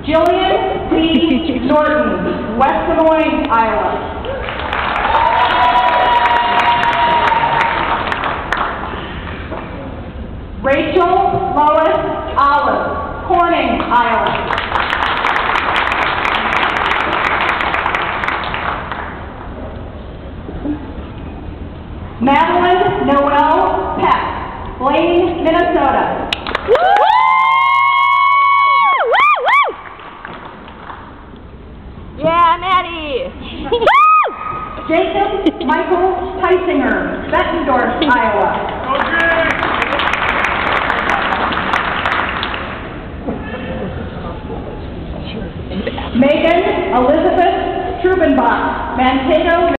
Jillian D. Norton, West Des Moines, Iowa. Rachel Lois Olive, Corning, Iowa. Madeline Noel Peck, Blaine, Minnesota. Yeah, Maddie! Jacob Michael Heisinger, Bettendorf, Iowa. Megan Elizabeth Trubenbach, Mankato,